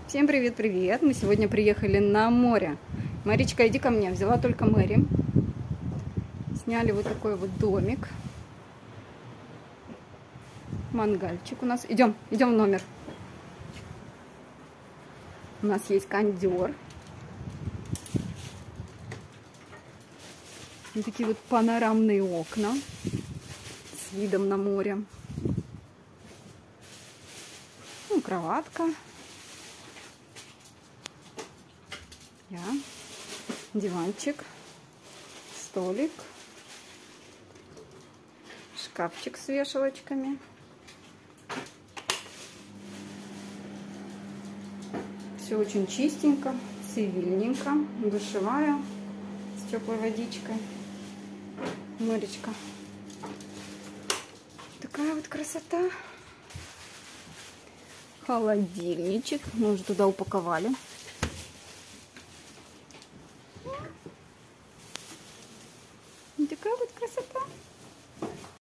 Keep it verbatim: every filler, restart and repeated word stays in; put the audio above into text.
Всем привет-привет! Мы сегодня приехали на море. Маричка, иди ко мне. Взяла только Мэри. Сняли вот такой вот домик. Мангальчик у нас. Идем, идем в номер. У нас есть кондер. Вот такие вот панорамные окна с видом на море. Ну, кроватка. Я. Диванчик. Столик. Шкафчик с вешалочками. Все очень чистенько, цивильненько. Душевая с теплой водичкой. Моречка. Такая вот красота. Холодильничек. Мы уже туда упаковали. И такая вот красота.